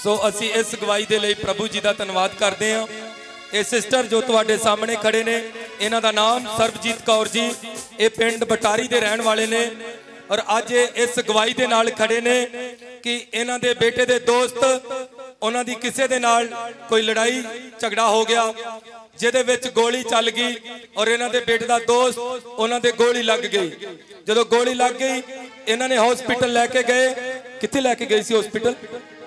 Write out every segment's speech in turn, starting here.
सो असी इस गवाही के लिए प्रभु जी का धन्यवाद करते हैं। ये सिस्टर जो तुहाडे सामने खड़े ने, इन्हां दा नाम सरबजीत कौर जी, ये पिंड बटारी के रहने वाले ने और अज इस गवाही के नाल खड़े ने कि इन्हां दे बेटे दे दोस्त उन्हां दी किसी दे नाल कोई लड़ाई झगड़ा हो गया जिहदे विच गोली चल गई और इन्हां दे बेटे दा दोस्त उन्हां दे गोली लग गई। जदों गोली लग गई इन्हां ने हॉस्पिटल लैके गए। कित्थे लैके गए सी हॉस्पिटल?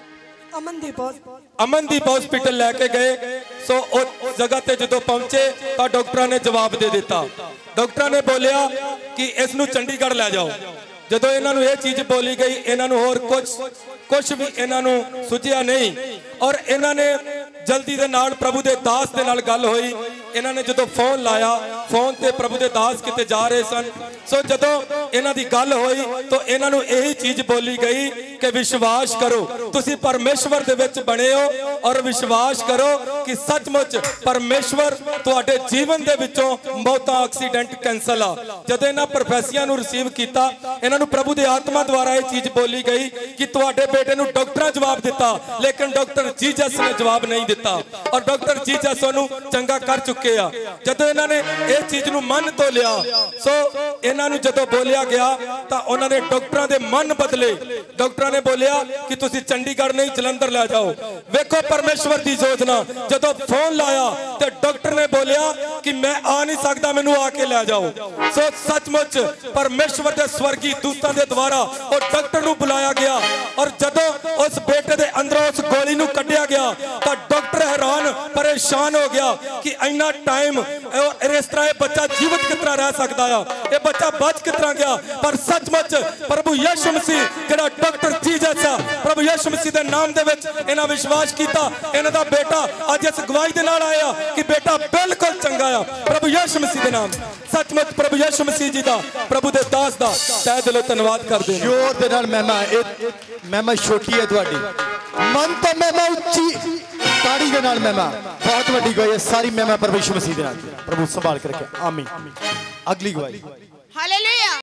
अमनदीप हॉस्पिटल लैके गए। सो उस जगह ते जदों पहुंचे तो डॉक्टर ने जवाब दे दिता। डॉक्टर ने बोलिया कि इसनूं चंडीगढ़ लै जाओ। जदों इन्हां नूं यह चीज़ बोली गई इन्हां नूं होर कुछ भी इन्हां नूं सुझिया नहीं और इन्हां ने जल्दी दे नाल प्रभु दे दास दे नाल गल होई। इन्हां ने जदों फोन लाया, फोन ते प्रभु दे दास किते जा रहे सन। सो जदों इन्हां दी गल होई तो इन्हां नूं यही चीज़ बोली गई कि विश्वास करो तुसीं परमेश्वर दे विच बने हो और विश्वास करो कि सचमुच परमेश्वर तुहाडे जीवन दे विचों मौतां एक्सीडेंट कैंसल आ। जदों इन्हां प्रोफैसियां नूं रिसीव कीता इन्हां नूं प्रभु दे आत्मा द्वारा यह चीज़ बोली गई कि तुहाडे बेटे नूं डॉक्टर जवाब दिता लेकिन डॉक्टर जीसस ने जवाब नहीं दिता और डॉक्टर जीसस उहनूं चंगा कर चुके आ। जदों इन्हां ने इस चीज़ नूं मन तो लिया सो इन्हां नूं जदों बोलिया गया तां उन्हां ने डॉक्टरां दे मन बदले। डॉक्टर ने बोलिया कि तुसीं चंडीगढ़ नहीं जलंधर लै जाओ। वेखो परमेश्वर दी योजना। जदों फोन लाया तो डॉक्टर ने बोलिया कि मैं आ नहीं सकता, मैनूं आके लै जाओ। सो सचमुच परमेश्वर दे स्वर्गी दूतां दे द्वारा और डॉक्टर नूं बुलाया गया और जदों उस बेटे दे अंदरों उस गोली नूं कढ़िया गया तो डॉक्टर हैरान परेशान हो गया कि इन्ना टाइम इस तरह बच्चा जीवित कितना रह सकता है, ये बच्चा बच कितना गया। पर सचमुच प्रभु यीशु मसीह जिहड़ा डॉक्टर जीसस आ, प्रभु यीशु मसीह के नाम दे विच इन्हां विश्वास किया। इन्हां दा बेटा अज इस गवाही दे नाल आया कि बेटा बिल्कुल चंगा आ। प्रभु यीशु मसीह के नाम सचमुच प्रभु यीशु मसीह जी का प्रभु दे दास दा तहे दिलों धन्यवाद करदे हां। जोर दे नाल महिमा छोटी है तुहाडी, मन तो महिमा उच्ची, ताड़ी दे नाल महिमा बहुत वड्डी गई है। सारी महिमा प्रभु यीशु मसीह दे नाल। प्रभु संभाल के रखे। आमीन। अगली गवाही। हालेलुया।